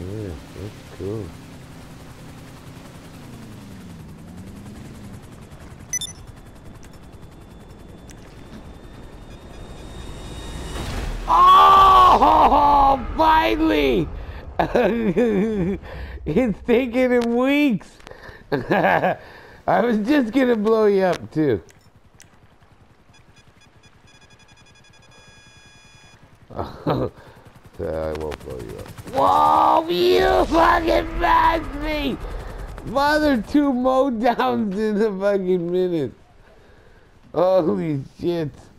Yeah, that's cool. Oh, finally! It's taken him weeks. I was just gonna blow you up too. I won't blow you up. Whoa, you fucking smashed me! Mother, 2 mow downs in a fucking minute. Holy shit.